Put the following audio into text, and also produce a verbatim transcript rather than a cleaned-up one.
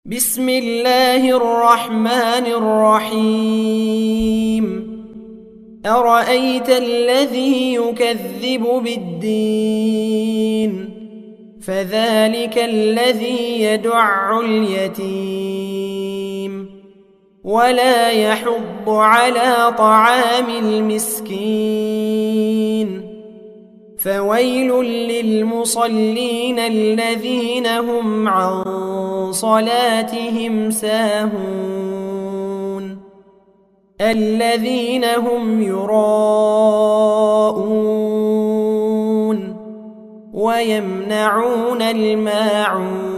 بسم الله الرحمن الرحيم أرأيت الذي يكذب بالدين فذلك الذي يدع اليتيم ولا يحض على طعام المسكين فويل للمصلين الذين هم عن صلاتهم ساهون الذين هم يراءون ويمنعون الماعون